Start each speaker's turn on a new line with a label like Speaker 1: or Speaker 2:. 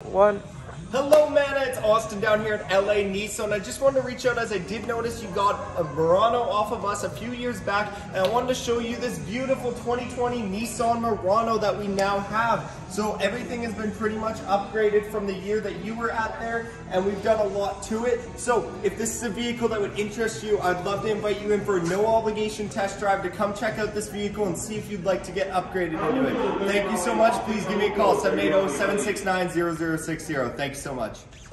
Speaker 1: one.
Speaker 2: Hello, Mana. It's Austin down here at LA Nissan. I just wanted to reach out as I did notice you got a Murano off of us a few years back, and I wanted to show you this beautiful 2020 Nissan Murano that we now have. So everything has been pretty much upgraded from the year that you were at there, and we've done a lot to it. So if this is a vehicle that would interest you, I'd love to invite you in for a no obligation test drive to come check out this vehicle and see if you'd like to get upgraded into it. Thank you so much. Please give me a call, 780-769-0060. Thank you so much.